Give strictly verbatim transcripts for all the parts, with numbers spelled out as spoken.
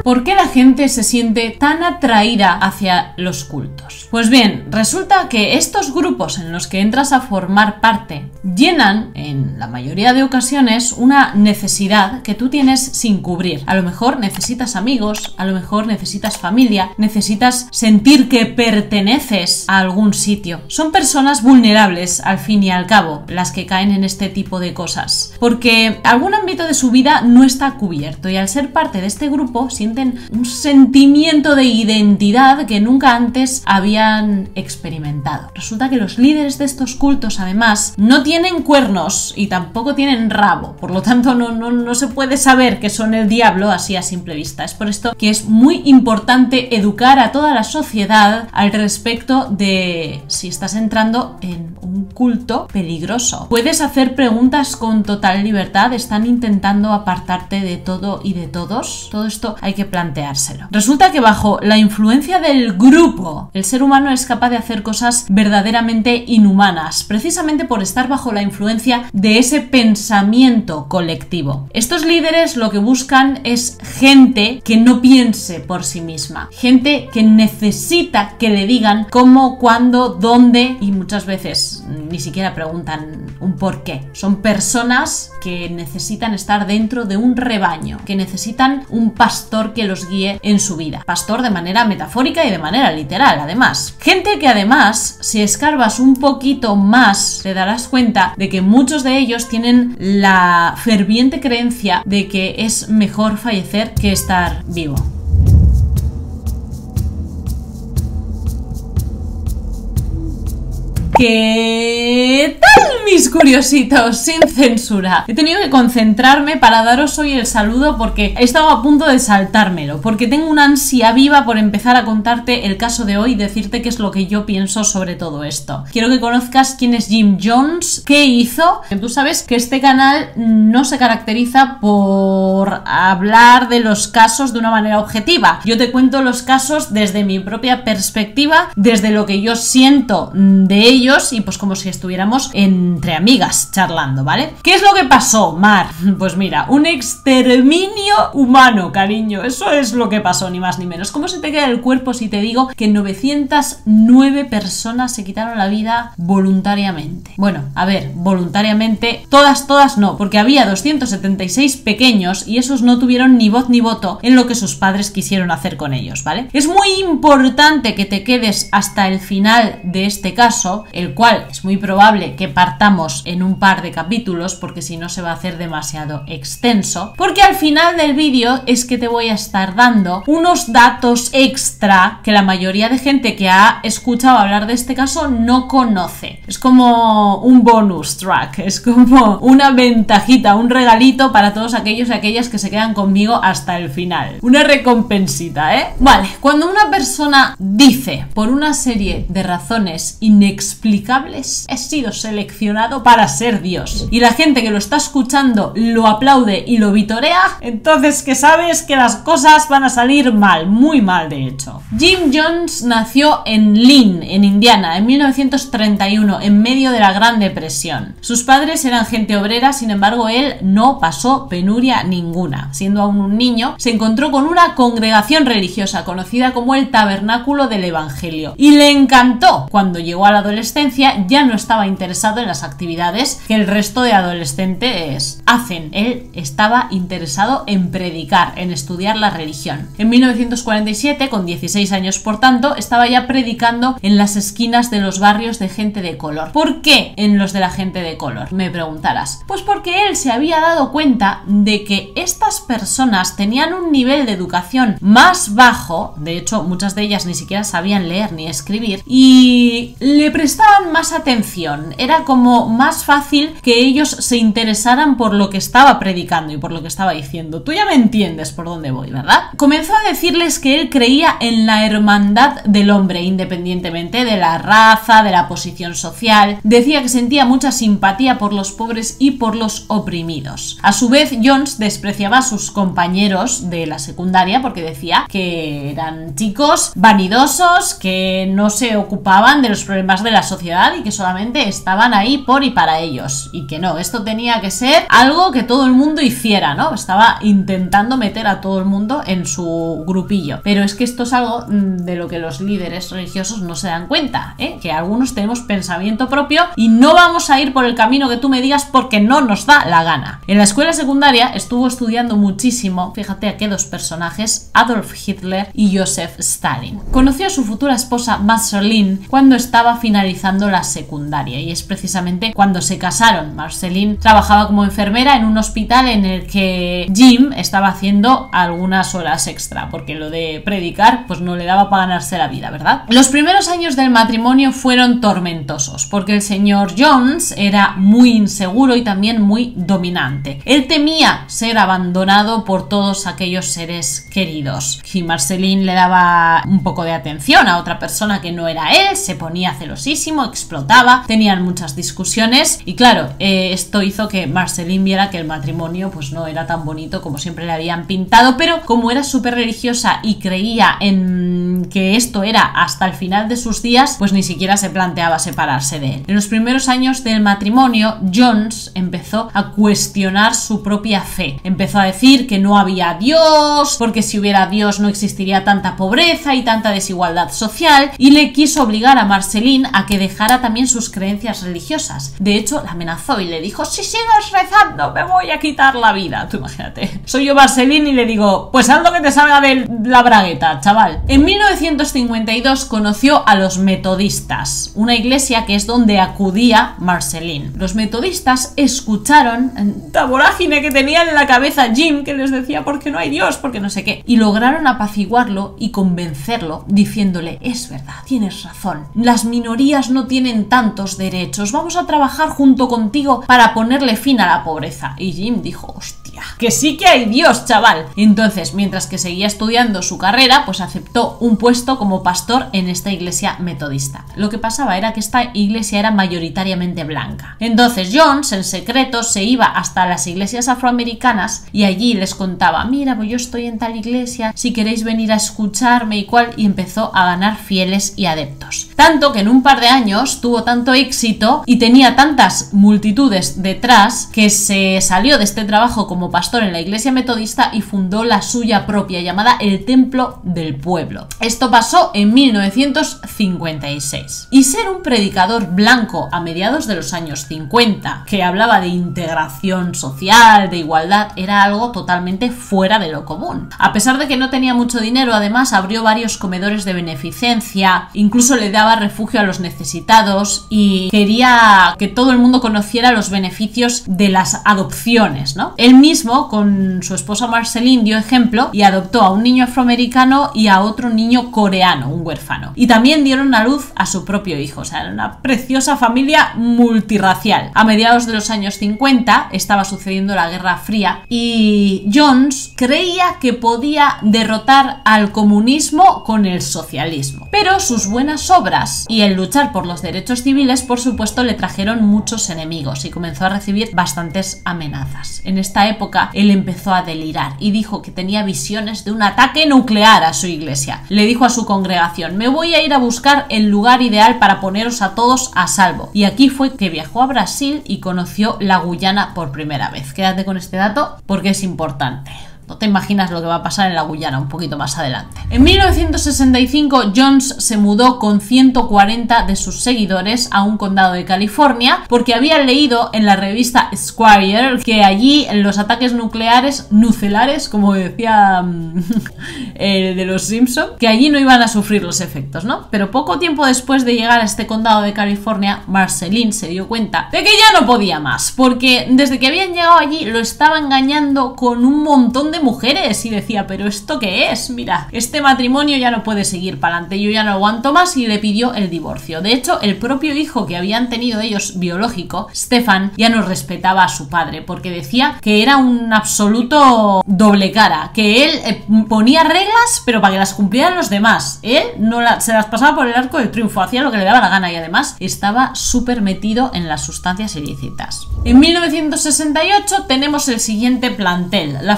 ¿por qué la gente se siente tan atraída hacia los cultos? Pues bien, resulta que estos grupos en los que entras a formar parte llenan, en la mayoría de ocasiones, una necesidad que tú tienes sin cubrir. A lo mejor necesitas amigos, a lo mejor necesitas familia, necesitas sentir que perteneces a algún sitio. Son personas vulnerables, al fin y al cabo, las que caen en este tipo de cosas, porque algún ámbito de su vida no está cubierto y al ser parte de este grupo sienten un sentimiento de identidad que nunca antes habían experimentado. Resulta que los líderes de estos cultos, además, no tienen cuernos y tampoco tienen rabo, por lo tanto no, no, no se puede saber que son el diablo así a simple vista. Es por esto que es muy importante educar a toda la sociedad al respecto de si estás entrando en un culto peligroso. Puedes hacer preguntas con total libertad, están intentando apartarte de todo y de todos. Todo esto hay que planteárselo. Resulta que bajo la influencia del grupo, el ser humano es capaz de hacer cosas verdaderamente inhumanas, precisamente por estar bajo la influencia de ese pensamiento colectivo. Estos líderes lo que buscan es gente que no piense por sí misma, gente que necesita que le digan cómo, cuándo, dónde, y muchas veces ni siquiera preguntan un por qué. Son personas que necesitan estar dentro de un rebaño, que necesitan un pastor que los guíe en su vida. Pastor de manera metafórica y de manera literal, además. Gente que además, si escarbas un poquito más, te darás cuenta de que muchos de ellos tienen la ferviente creencia de que es mejor fallecer que estar vivo. ¿Qué tal, mis curiositos? Sin censura. He tenido que concentrarme para daros hoy el saludo porque he estado a punto de saltármelo, porque tengo una ansia viva por empezar a contarte el caso de hoy y decirte qué es lo que yo pienso sobre todo esto. Quiero que conozcas quién es Jim Jones, qué hizo. Tú sabes que este canal no se caracteriza por hablar de los casos de una manera objetiva. Yo te cuento los casos desde mi propia perspectiva, desde lo que yo siento de ellos, y pues como si estuviéramos entre amigas charlando, ¿vale? ¿Qué es lo que pasó, Mar? Pues mira, un exterminio humano, cariño. Eso es lo que pasó, ni más ni menos. ¿Cómo se te queda el cuerpo si te digo que novecientas nueve personas se quitaron la vida voluntariamente? Bueno, a ver, voluntariamente, todas, todas no, porque había doscientos setenta y seis pequeños y esos no tuvieron ni voz ni voto en lo que sus padres quisieron hacer con ellos, ¿vale? Es muy importante que te quedes hasta el final de este caso, el cual es muy probable que partamos en un par de capítulos porque si no se va a hacer demasiado extenso, porque al final del vídeo es que te voy a estar dando unos datos extra que la mayoría de gente que ha escuchado hablar de este caso no conoce. Es como un bonus track, es como una ventajita, un regalito para todos aquellos y aquellas que se quedan conmigo hasta el final. Una recompensita, ¿eh? Vale, cuando una persona dice por una serie de razones inexplicables he sido seleccionado para ser Dios y la gente que lo está escuchando lo aplaude y lo vitorea, entonces que sabes que las cosas van a salir mal, muy mal de hecho. Jim Jones nació en Lynn, en Indiana, en mil novecientos treinta y uno, en medio de la Gran Depresión. Sus padres eran gente obrera, sin embargo él no pasó penuria ninguna. Siendo aún un niño, se encontró con una congregación religiosa conocida como el Tabernáculo del Evangelio y le encantó. Cuando llegó a la adolescencia ya no estaba interesado en las actividades que el resto de adolescentes hacen. Él estaba interesado en predicar, en estudiar la religión. En mil novecientos cuarenta y siete, con dieciséis años por tanto, estaba ya predicando en las esquinas de los barrios de gente de color. ¿Por qué en los de la gente de color? Me preguntarás. Pues porque él se había dado cuenta de que estas personas tenían un nivel de educación más bajo, de hecho muchas de ellas ni siquiera sabían leer ni escribir, y le prestaban más atención, era como más fácil que ellos se interesaran por lo que estaba predicando y por lo que estaba diciendo. Tú ya me entiendes por dónde voy, ¿verdad? Comenzó a decirles que él creía en la hermandad del hombre, independientemente de la raza, de la posición social. Decía que sentía mucha simpatía por los pobres y por los oprimidos. A su vez, Jones despreciaba a sus compañeros de la secundaria porque decía que eran chicos vanidosos, que no se ocupaban de los problemas de la sociedad sociedad y que solamente estaban ahí por y para ellos, y que no, esto tenía que ser algo que todo el mundo hiciera, ¿no? Estaba intentando meter a todo el mundo en su grupillo, pero es que esto es algo de lo que los líderes religiosos no se dan cuenta, ¿eh? Que algunos tenemos pensamiento propio y no vamos a ir por el camino que tú me digas porque no nos da la gana. En la escuela secundaria estuvo estudiando muchísimo, fíjate a qué dos personajes, Adolf Hitler y Joseph Stalin. Conoció a su futura esposa Marceline cuando estaba finalizando la secundaria y es precisamente cuando se casaron. Marceline trabajaba como enfermera en un hospital en el que Jim estaba haciendo algunas horas extra porque lo de predicar pues no le daba para ganarse la vida, ¿verdad? Los primeros años del matrimonio fueron tormentosos porque el señor Jones era muy inseguro y también muy dominante. Él temía ser abandonado por todos aquellos seres queridos. Si Marceline le daba un poco de atención a otra persona que no era él, se ponía celosísimo, explotaba, tenían muchas discusiones y claro, eh, esto hizo que Marceline viera que el matrimonio pues no era tan bonito como siempre le habían pintado, pero como era súper religiosa y creía en que esto era hasta el final de sus días, pues ni siquiera se planteaba separarse de él. En los primeros años del matrimonio, Jones empezó a cuestionar su propia fe. Empezó a decir que no había Dios, porque si hubiera Dios no existiría tanta pobreza y tanta desigualdad social, y le quiso obligar a Marceline a que dejara también sus creencias religiosas. De hecho, la amenazó y le dijo: si sigues rezando me voy a quitar la vida. Tú imagínate, soy yo Marceline y le digo: pues haz lo que te salga de la bragueta, chaval. En mil novecientos cincuenta y dos conoció a los metodistas, una iglesia que es donde acudía Marceline. Los metodistas escucharon la vorágine que tenía en la cabeza Jim, que les decía ¿por qué no hay Dios? ¿Por qué no sé qué? Y lograron apaciguarlo y convencerlo diciéndole: es verdad, tienes razón, las minorías no tienen tantos derechos, vamos a trabajar junto contigo para ponerle fin a la pobreza. Y Jim dijo: hostia, que sí que hay Dios, chaval. Entonces, mientras que seguía estudiando su carrera, pues aceptó un puesto como pastor en esta iglesia metodista. Lo que pasaba era que esta iglesia era mayoritariamente blanca. Entonces Jones, en secreto, se iba hasta las iglesias afroamericanas y allí les contaba: mira, pues yo estoy en tal iglesia, si queréis venir a escucharme y cual, y empezó a ganar fieles y adeptos. Tanto que en un par de años tuvo tanto éxito y tenía tantas multitudes detrás que se salió de este trabajo como pastor en la iglesia metodista y fundó la suya propia llamada el Templo del Pueblo. Esto pasó en mil novecientos cincuenta y seis. Y ser un predicador blanco a mediados de los años cincuenta, que hablaba de integración social, de igualdad, era algo totalmente fuera de lo común. A pesar de que no tenía mucho dinero, además abrió varios comedores de beneficencia, incluso le daba refugio a los necesitados y quería que todo el mundo conociera los beneficios de las adopciones, ¿no? Él mismo, con su esposa Marceline, dio ejemplo y adoptó a un niño afroamericano y a otro niño coreano, un huérfano. Y también dieron a luz a su propio hijo, o sea, era una preciosa familia multirracial. A mediados de los años cincuenta estaba sucediendo la Guerra Fría y Jones creía que podía derrotar al comunismo con el socialismo. Pero sus buenas obras y el luchar por los derechos civiles, por supuesto, le trajeron muchos enemigos y comenzó a recibir bastantes amenazas. En esta época, él empezó a delirar y dijo que tenía visiones de un ataque nuclear a su iglesia. Le dijo a su congregación: me voy a ir a buscar el lugar ideal para poneros a todos a salvo. Y aquí fue que viajó a Brasil y conoció la Guyana por primera vez. Quédate con este dato porque es importante. No te imaginas lo que va a pasar en la Guyana un poquito más adelante. En mil novecientos sesenta y cinco, Jones se mudó con ciento cuarenta de sus seguidores a un condado de California porque había leído en la revista Esquire que allí los ataques nucleares, nucelares, como decía el de los Simpson, que allí no iban a sufrir los efectos, ¿no? Pero poco tiempo después de llegar a este condado de California, Marceline se dio cuenta de que ya no podía más, porque desde que habían llegado allí lo estaba engañando con un montón de mujeres y decía: pero ¿esto qué es? Mira, este matrimonio ya no puede seguir para adelante, yo ya no aguanto más, y le pidió el divorcio. De hecho, el propio hijo que habían tenido ellos biológico, Stefan, ya no respetaba a su padre porque decía que era un absoluto doble cara, que él eh, ponía reglas pero para que las cumplieran los demás. Él no la, se las pasaba por el arco del triunfo, hacía lo que le daba la gana y además estaba súper metido en las sustancias ilícitas. En mil novecientos sesenta y ocho tenemos el siguiente plantel, la familia de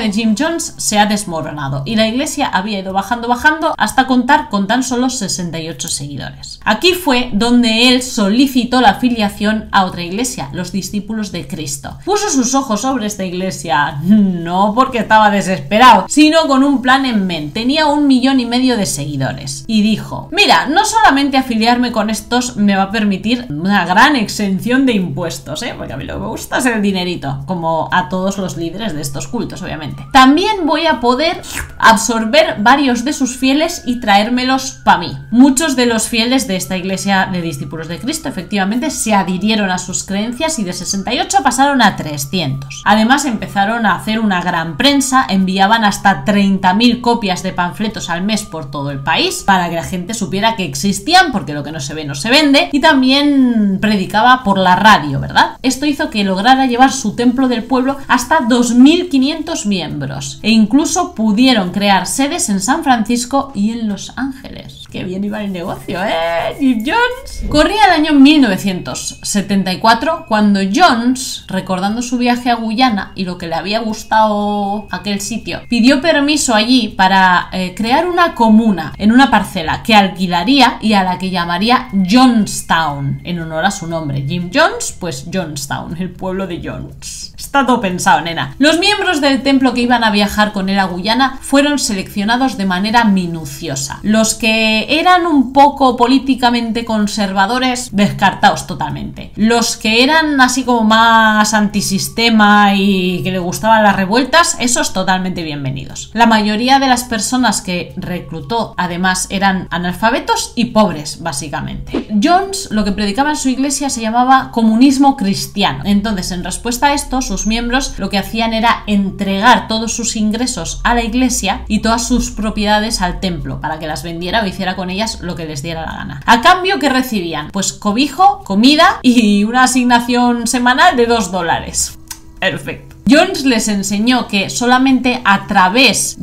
de Jim Jones se ha desmoronado y la iglesia había ido bajando, bajando hasta contar con tan solo sesenta y ocho seguidores. Aquí fue donde él solicitó la afiliación a otra iglesia, los Discípulos de Cristo. Puso sus ojos sobre esta iglesia, no porque estaba desesperado, sino con un plan en mente. Tenía un millón y medio de seguidores y dijo: mira, no solamente afiliarme con estos me va a permitir una gran exención de impuestos, ¿eh? Porque a mí lo que me gusta es el dinerito, como a todos los líderes de estos cultos, obviamente. También voy a poder absorber varios de sus fieles y traérmelos para mí. Muchos de los fieles de esta iglesia de Discípulos de Cristo efectivamente se adhirieron a sus creencias y de sesenta y ocho pasaron a trescientos. Además empezaron a hacer una gran prensa, enviaban hasta treinta mil copias de panfletos al mes por todo el país para que la gente supiera que existían, porque lo que no se ve no se vende, y también predicaba por la radio, ¿verdad? Esto hizo que lograra llevar su templo del pueblo hasta dos mil quinientos miembros e incluso pudieron crear sedes en San Francisco y en Los Ángeles. Qué bien iba el negocio, ¿eh? Jim Jones. Corría el año mil novecientos setenta y cuatro cuando Jones, recordando su viaje a Guyana y lo que le había gustado aquel sitio, pidió permiso allí para eh, crear una comuna en una parcela que alquilaría y a la que llamaría Jonestown, en honor a su nombre. Jim Jones, pues Jonestown, el pueblo de Jones. Está todo pensado, nena. Los miembros del templo que iban a viajar con él a Guyana fueron seleccionados de manera minuciosa. Los que eran un poco políticamente conservadores, descartados totalmente. Los que eran así como más antisistema y que le gustaban las revueltas, esos totalmente bienvenidos. La mayoría de las personas que reclutó, además, eran analfabetos y pobres, básicamente. Jones, lo que predicaba en su iglesia se llamaba comunismo cristiano. Entonces, en respuesta a esto, sus miembros lo que hacían era entregar todos sus ingresos a la iglesia y todas sus propiedades al templo para que las vendiera o hiciera con ellas lo que les diera la gana. A cambio, ¿qué recibían? Pues cobijo, comida y una asignación semanal de dos dólares. Perfecto. Jones les enseñó que solamente a través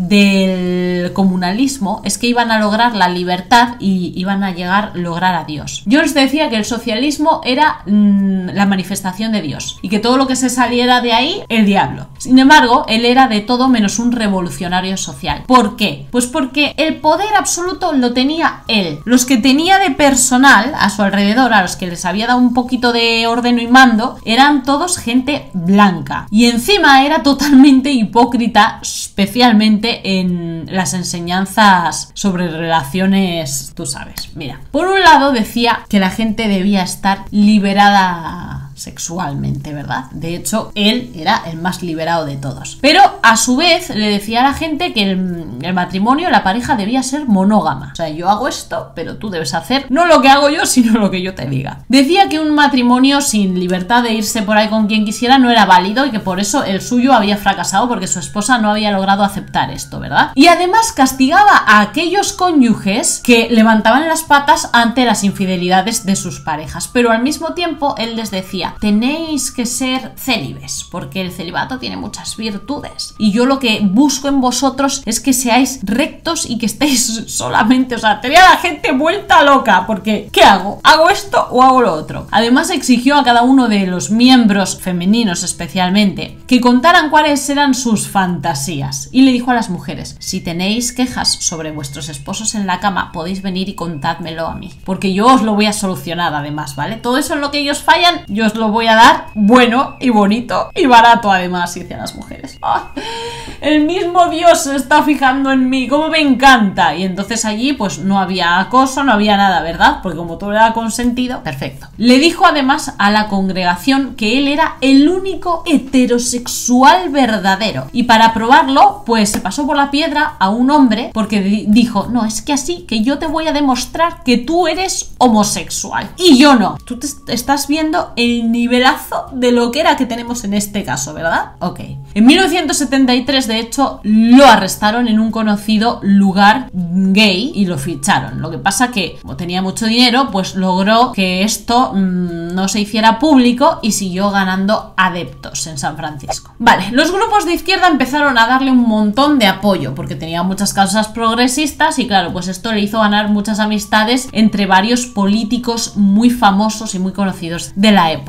del comunalismo es que iban a lograr la libertad y iban a llegar a lograr a Dios. Jones decía que el socialismo era mmm, la manifestación de Dios y que todo lo que se saliera de ahí, el diablo. Sin embargo, él era de todo menos un revolucionario social. ¿Por qué? Pues porque el poder absoluto lo tenía él. Los que tenía de personal a su alrededor, a los que les había dado un poquito de orden y mando, eran todos gente blanca. Y encima era totalmente hipócrita, especialmente en las enseñanzas sobre relaciones, tú sabes. Mira, por un lado decía que la gente debía estar liberada sexualmente, ¿verdad? De hecho, él era el más liberado de todos. Pero a su vez le decía a la gente que el, el matrimonio, la pareja debía ser monógama. O sea, yo hago esto, pero tú debes hacer no lo que hago yo, sino lo que yo te diga. Decía que un matrimonio sin libertad de irse por ahí con quien quisiera no era válido y que por eso el suyo había fracasado porque su esposa no había logrado aceptar esto, ¿verdad? Y además castigaba a aquellos cónyuges que levantaban las patas ante las infidelidades de sus parejas. Pero al mismo tiempo él les decía: tenéis que ser célibes, porque el celibato tiene muchas virtudes. Y yo lo que busco en vosotros es que seáis rectos y que estéis solamente, o sea, tenía a la gente vuelta loca, porque ¿qué hago? ¿Hago esto o hago lo otro? Además exigió a cada uno de los miembros femeninos especialmente que contaran cuáles eran sus fantasías. Y le dijo a las mujeres: si tenéis quejas sobre vuestros esposos en la cama, podéis venir y contádmelo a mí, porque yo os lo voy a solucionar además, ¿vale? Todo eso en lo que ellos fallan, yo os lo voy a dar bueno y bonito y barato además, decían las mujeres. ¡Ah! El mismo Dios se está fijando en mí, cómo me encanta. Y entonces allí pues no había acoso, no había nada, ¿verdad? Porque como todo era consentido, perfecto. Le dijo además a la congregación que él era el único heterosexual verdadero, y para probarlo pues se pasó por la piedra a un hombre porque dijo: no, es que así que yo te voy a demostrar que tú eres homosexual y yo no. Tú te estás viendo el nivelazo de lo que era que tenemos en este caso, ¿verdad? Ok. En mil novecientos setenta y tres, de hecho, lo arrestaron en un conocido lugar gay y lo ficharon. Lo que pasa que, como tenía mucho dinero, pues logró que esto mmm, no se hiciera público y siguió ganando adeptos en San Francisco. Vale, los grupos de izquierda empezaron a darle un montón de apoyo porque tenía muchas causas progresistas y claro, pues esto le hizo ganar muchas amistades entre varios políticos muy famosos y muy conocidos de la época.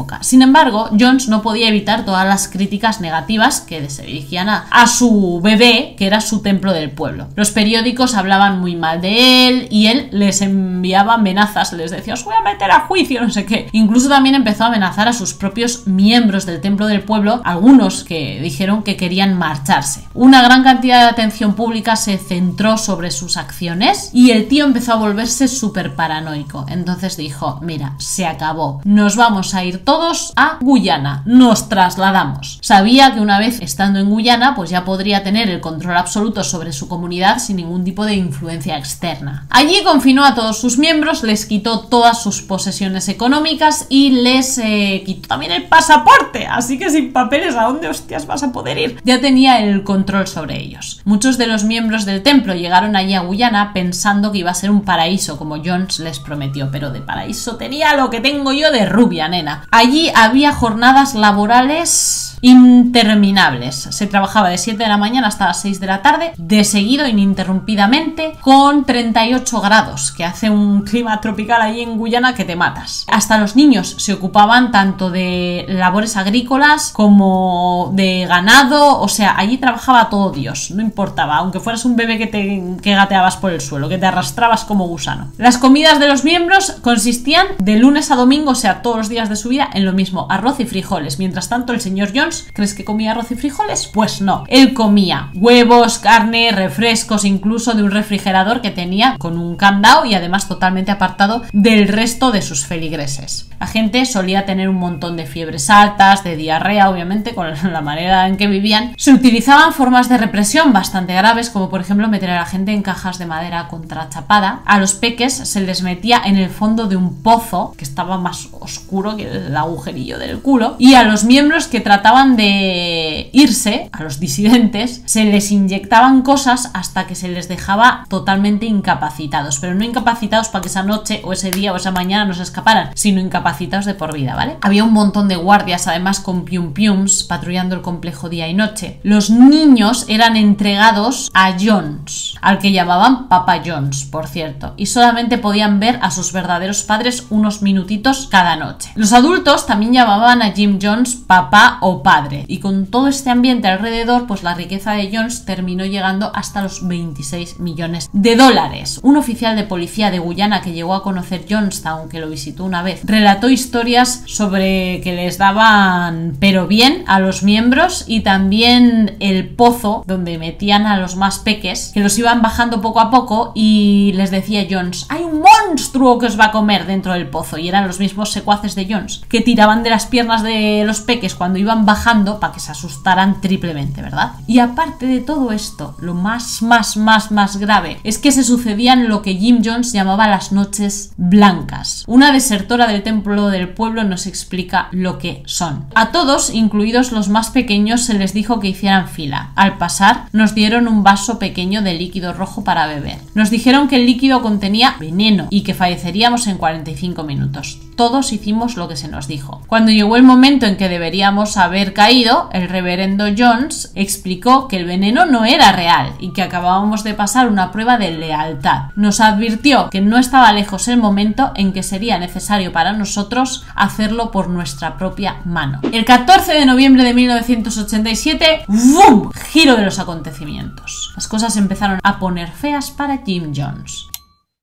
época. Sin embargo, Jones no podía evitar todas las críticas negativas que se dirigían a, a su bebé, que era su templo del pueblo. Los periódicos hablaban muy mal de él y él les enviaba amenazas, les decía, os voy a meter a juicio, no sé qué. Incluso también empezó a amenazar a sus propios miembros del templo del pueblo, algunos que dijeron que querían marcharse. Una gran cantidad de atención pública se centró sobre sus acciones y el tío empezó a volverse súper paranoico. Entonces dijo, mira, se acabó, nos vamos a ir todos a Guyana, nos trasladamos. Sabía que una vez estando en Guyana, pues ya podría tener el control absoluto sobre su comunidad sin ningún tipo de influencia externa. Allí confinó a todos sus miembros, les quitó todas sus posesiones económicas y les eh, quitó también el pasaporte, así que sin papeles, ¿a dónde hostias vas a poder ir? Ya tenía el control sobre ellos. Muchos de los miembros del templo llegaron allí a Guyana pensando que iba a ser un paraíso, como Jones les prometió, pero de paraíso tenía lo que tengo yo de rubia, nena. Allí había jornadas laborales interminables. Se trabajaba de siete de la mañana hasta las seis de la tarde, de seguido, ininterrumpidamente, con treinta y ocho grados, que hace un clima tropical allí en Guyana que te matas. Hasta los niños se ocupaban tanto de labores agrícolas como de ganado, o sea, allí trabajaba todo Dios, no importaba, aunque fueras un bebé que te que gateabas por el suelo, que te arrastrabas como gusano. Las comidas de los miembros consistían de lunes a domingo, o sea, todos los días de su vida, en lo mismo, arroz y frijoles. Mientras tanto, el señor Jones, ¿crees que comía arroz y frijoles? Pues no, él comía huevos, carne, refrescos, incluso de un refrigerador que tenía con un candado y además totalmente apartado del resto de sus feligreses. La gente solía tener un montón de fiebres altas, de diarrea, obviamente, con la manera en que vivían. Se utilizaban formas de represión bastante graves, como por ejemplo meter a la gente en cajas de madera contrachapada. A los peques se les metía en el fondo de un pozo que estaba más oscuro que el agujerillo del culo, y a los miembros que trataban de irse, a los disidentes, se les inyectaban cosas hasta que se les dejaba totalmente incapacitados, pero no incapacitados para que esa noche o ese día o esa mañana no se escaparan, sino incapacitados de por vida, ¿vale? Había un montón de guardias, además con pium piums, patrullando el complejo día y noche. Los niños eran entregados a Jones, al que llamaban Papa Jones, por cierto, y solamente podían ver a sus verdaderos padres unos minutitos cada noche. Los adultos también llamaban a Jim Jones papá o padre, y con todo este ambiente alrededor, pues la riqueza de Jones terminó llegando hasta los veintiséis millones de dólares. Un oficial de policía de Guyana que llegó a conocer Jonestown, que lo visitó una vez, relató historias sobre que les daban pero bien a los miembros, y también el pozo donde metían a los más peques, que los iban bajando poco a poco, y les decía Jones, hay un monstruo que os va a comer dentro del pozo, y eran los mismos secuaces de Jones que tiraban de las piernas de los peques cuando iban bajando para que se asustaran triplemente, ¿verdad? Y aparte de todo esto, lo más, más, más, más grave es que se sucedían lo que Jim Jones llamaba las noches blancas. Una desertora del templo del pueblo nos explica lo que son. A todos, incluidos los más pequeños, se les dijo que hicieran fila. Al pasar, nos dieron un vaso pequeño de líquido rojo para beber. Nos dijeron que el líquido contenía veneno y que falleceríamos en cuarenta y cinco minutos. Todos hicimos lo que se nos dijo. Cuando llegó el momento en que deberíamos haber caído, el reverendo Jones explicó que el veneno no era real y que acabábamos de pasar una prueba de lealtad. Nos advirtió que no estaba lejos el momento en que sería necesario para nosotros hacerlo por nuestra propia mano. El catorce de noviembre de mil novecientos ochenta y siete, ¡bum!, giro de los acontecimientos. Las cosas empezaron a poner feas para Jim Jones.